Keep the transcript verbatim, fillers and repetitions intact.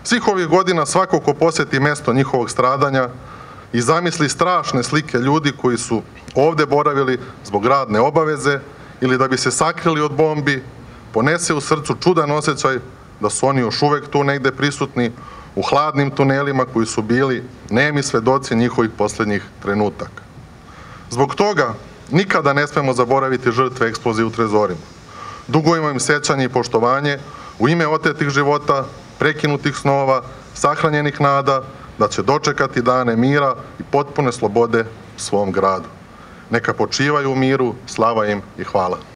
Svih ovih godina svako ko posjeti mesto njihovog stradanja i zamisli strašne slike ljudi koji su ovde boravili zbog radne obaveze ili da bi se sakrili od bombi, ponese u srcu čudan osjećaj da su oni još uvek tu negde prisutni u hladnim tunelima koji su bili nemi svedoci njihovih poslednjih trenutaka. Zbog toga nikada ne smemo zaboraviti žrtve eksplozije u Trezorima. Dugujemo im sećanje i poštovanje u ime otetih života, prekinutih snova, sahranjenih nada, da će dočekati dane mira i potpune slobode u svom gradu. Neka počivaju u miru, slava im i hvala.